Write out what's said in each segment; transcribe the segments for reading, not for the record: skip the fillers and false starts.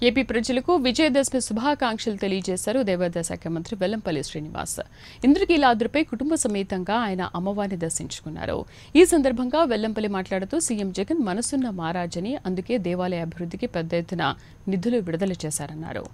AP ప్రజలకు విజయదశమి శుభాకాంక్షలు తెలియజేశారు దేవాదాయ శాఖ మంత్రి వెల్లంపల్లి శ్రీనివాస్. ఇంద్రకీలాద్రిపై కుటుంబ సమేతంగా ఆయన అమ్మవారిని దర్శించుకున్నారు. ఈ సందర్భంగా వెల్లంపల్లి మాట్లాడుతూ సీఎం జగన్ మనసున్న మహారాజని, అందుకే దేవాలయ అభివృద్ధికి పెద్ద ఎత్తున నిధులు విడుదల చేశారన్నారు.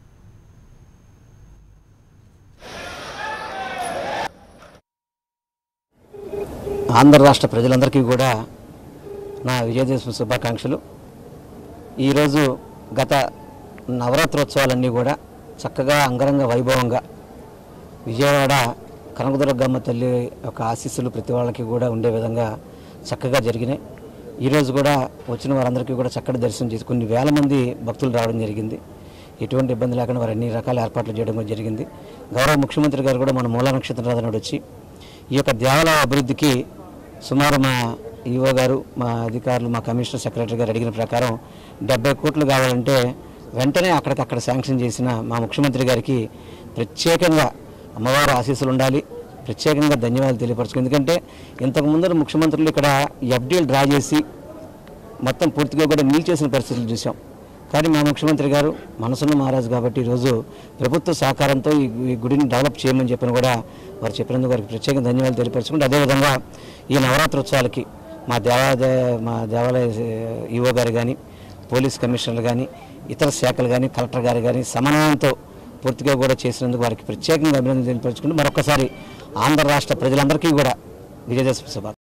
ఆంధ్ర రాష్ట్ర ప్రజలందరికీ కూడా నా విజయదశమి శుభాకాంక్షలు. ఈరోజు గత నవరాత్రోత్సవాలన్నీ కూడా చక్కగా అంగరంగ వైభవంగా విజయవాడ కనకదుర్గమ్మ తల్లి యొక్క ఆశీస్సులు ప్రతి వాళ్ళకి కూడా ఉండే విధంగా చక్కగా జరిగినాయి. ఈరోజు కూడా వచ్చిన వారందరికీ కూడా చక్కటి దర్శనం చేసి కొన్ని వేల మంది భక్తులు రావడం జరిగింది. ఎటువంటి ఇబ్బంది లేకుండా వారు అన్ని రకాల ఏర్పాట్లు చేయడం జరిగింది. గౌరవ ముఖ్యమంత్రి గారు కూడా మన మూల నక్షత్ర నాడు వచ్చి ఈ యొక్క దేవాలయ అభివృద్ధికి సుమారు మా ఈఓ గారు, మా అధికారులు, మా కమిషనర్ సెక్రటరీ గారు అడిగిన ప్రకారం 70 కోట్లు కావాలంటే వెంటనే అక్కడికక్కడ శాంక్షన్ చేసిన మా ముఖ్యమంత్రి గారికి ప్రత్యేకంగా అమ్మవారి ఆశీస్సులు ఉండాలి, ప్రత్యేకంగా ధన్యవాదాలు తెలియపరచుకు. ఎందుకంటే ఇంతకుముందు ముఖ్యమంత్రులు ఇక్కడ ఎఫ్డీలు డ్రా చేసి మొత్తం పూర్తిగా కూడా నిలిచేసిన పరిస్థితులు చూసాం. కానీ మా ముఖ్యమంత్రి గారు మనసున్న మహారాజు కాబట్టి ఈరోజు ప్రభుత్వ సహకారంతో ఈ గుడిని డెవలప్ చేయమని చెప్పిన కూడా వారు చెప్పినందుకు వారికి ప్రత్యేకంగా ధన్యవాదాలు తెలియపరచుకుంటూ, అదేవిధంగా ఈ నవరాత్రోత్సవాలకి మా దేవాలయ ఈఓ గారు కానీ, పోలీస్ కమిషనర్లు కానీ, ఇతర శాఖలు కానీ, కలెక్టర్ గారు కానీ సమన్వయంతో పూర్తిగా కూడా చేసినందుకు వారికి ప్రత్యేకంగా అభినందనలు తెలియపరచుకుంటూ మరొకసారి ఆంధ్ర రాష్ట్ర ప్రజలందరికీ కూడా విజయదశమి శుభాకాంక్షలు.